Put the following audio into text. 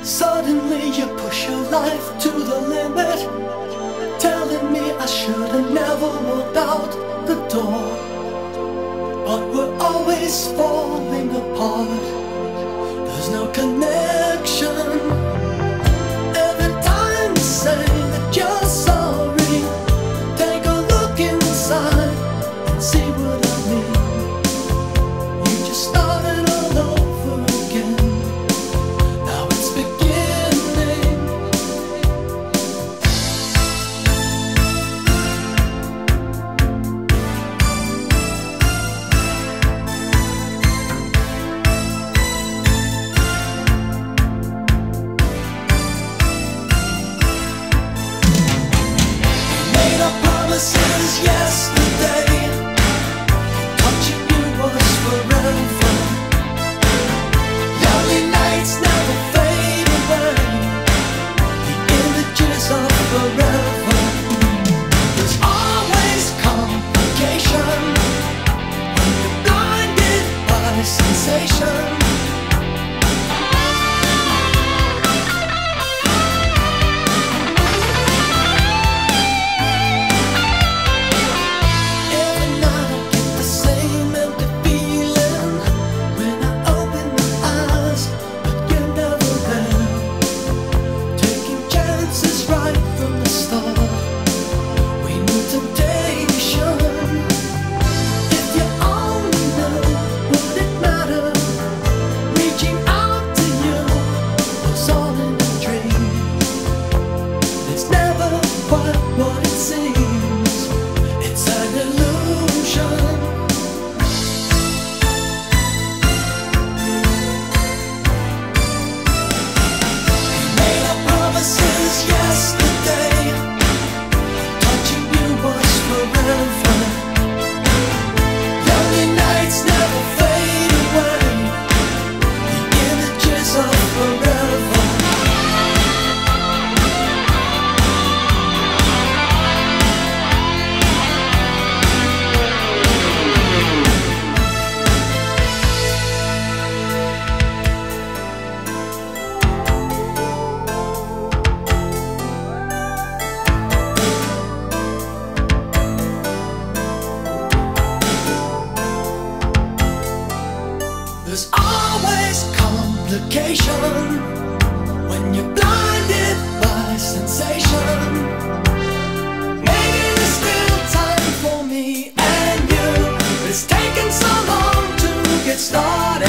Suddenly you push your life to the limit, telling me I should've never walked out the door. But we're always falling apart, there's no connection. Every time you say that you're sorry, take a look inside and see what I mean. You just started all over again. Now it's beginning. Made our promises yesterday, touching you was forever. Lonely nights never fade away, the images of forever. There's always complication when you're blinded by sensation. Every night I get the same empty feeling when I open my eyes, but you're never there. Taking chances right from the start, we knew temptation. If you only knew, would it matter? Reaching out to you was all in a dream. It's never quite what it seems, it's an illusion. Made our promises yesterday, touching you was forever. Lonely nights never fade away, the images of forever. There's always complication when you're blinded by sensation. Maybe there's still time for me and you, but it's taken so long to get started.